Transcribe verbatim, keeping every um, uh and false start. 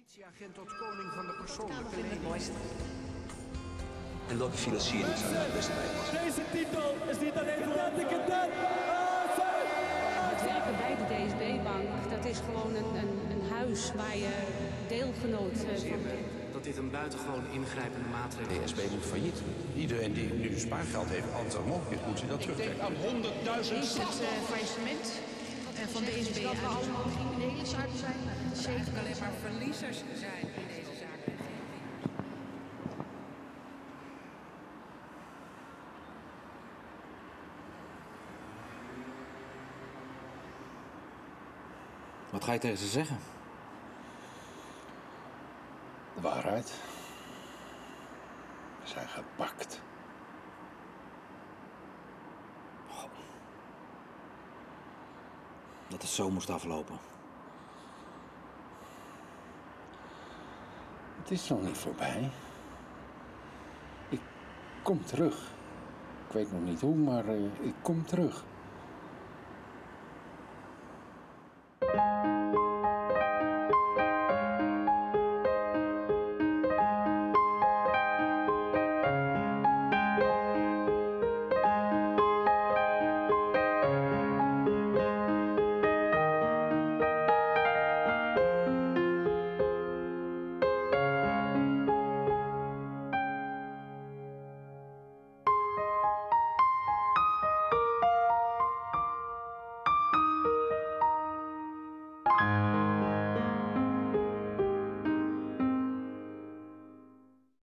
Politieagent tot koning van de persoonlijke levens. En welke financiering zou je het beste bij passen? Deze titel is niet alleen voor de cadet. Het werken bij de D S B-bank, dat is gewoon een, een, een huis waar je deelgenoot van bent. Dat dit een buitengewoon ingrijpende maatregel is. D S B moet failliet. Iedereen die nu spaargeld heeft, altijd als mogelijk is, moet ze dat terugtrekken. Aan honderdduizend. Is het uh, faillissement van de D S B dat we allemaal criminelen zouden zijn? Dat is eigenlijk alleen maar verliezers zijn in deze zaak. Wat ga je tegen ze zeggen? De waarheid. We zijn gepakt. God. Dat het zo moest aflopen. Het is nog niet voorbij. Ik kom terug. Ik weet nog niet hoe, maar uh, ik kom terug.